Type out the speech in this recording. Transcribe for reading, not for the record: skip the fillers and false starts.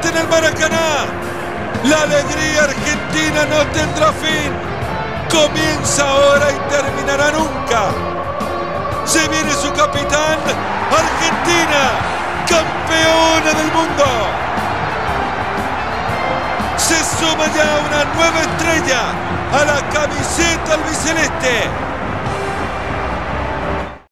Celeste en el Maracaná. La alegría argentina no tendrá fin. Comienza ahora y terminará nunca. Se viene su capitán, Argentina, campeona del mundo. Se suma ya una nueva estrella a la camiseta albiceleste.